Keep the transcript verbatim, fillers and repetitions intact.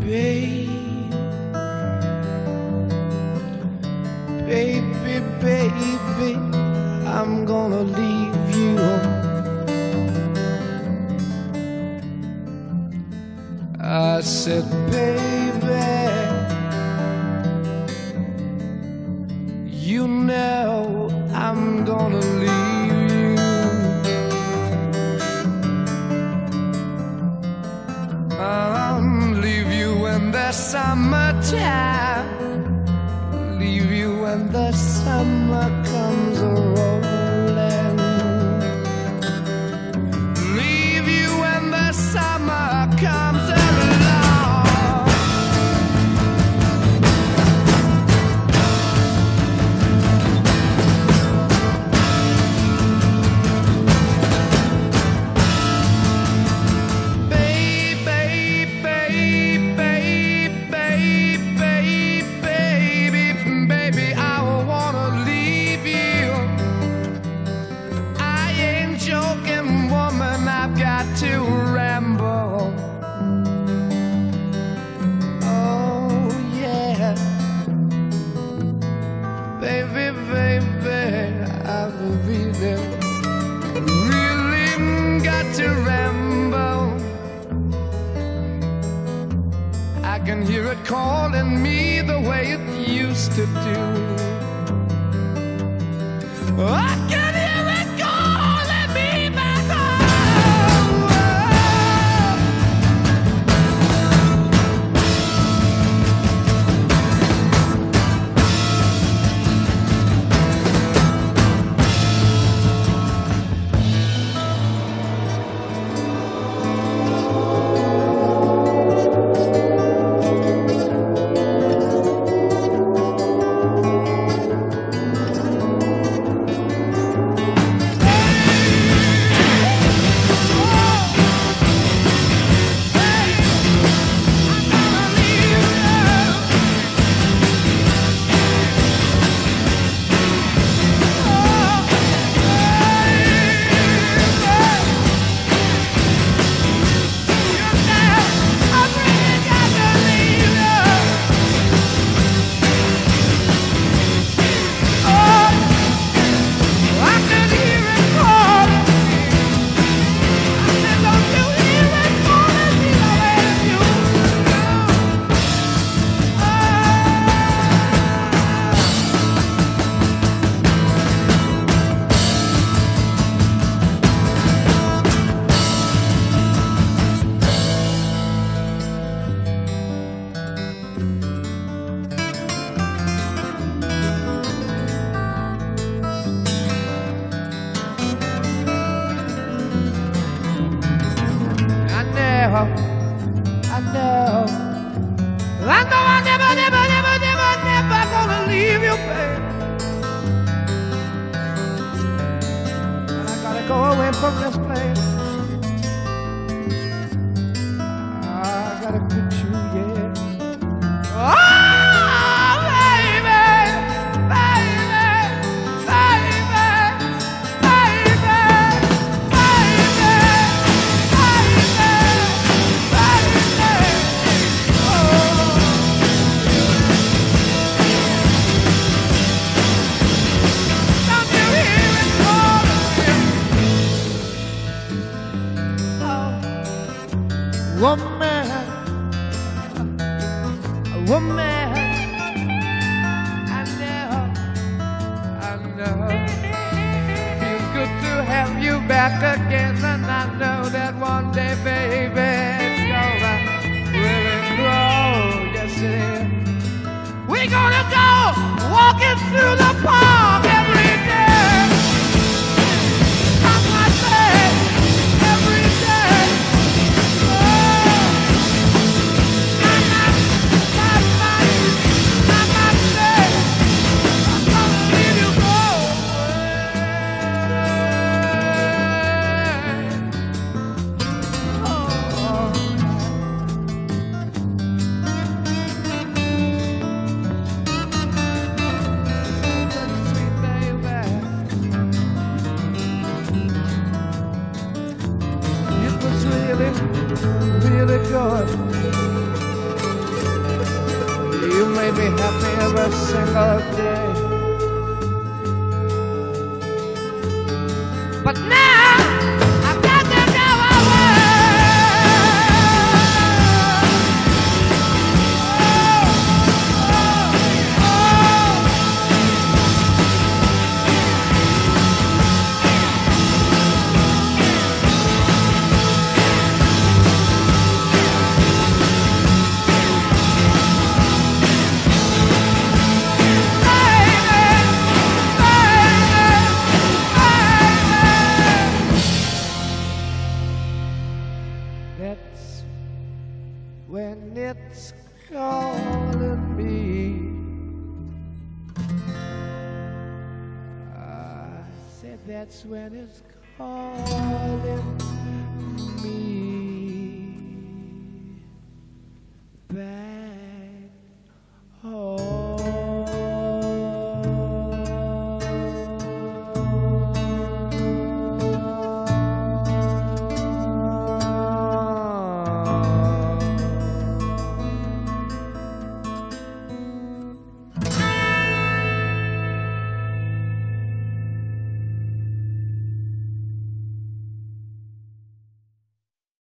babe, baby, baby, I'm gonna leave you. I said, baby, you know I'm gonna leave you. I'll leave you when the summertime, leave you when the summer comes rolling, leave you when the summer comes along. To ramble, oh yeah, baby, baby, I will there. Really got to ramble. I can hear it calling me the way it used to do. I can hear it calling me back home. I know, I know I never, never, never, never, never gonna leave you, babe. I gotta go away from this place. I gotta quit you, yeah. Oh, baby, baby, baby, baby, woman, woman, I know, I know. Feels good to have you back again, and I know that one day, baby, it's gonna really grow. Yes, it is. We're gonna go walking through the park every day. That's my thing, every day. Sweet me happy every single day. But now I've got to go away. That's when it's calling me. I said that's when it's calling.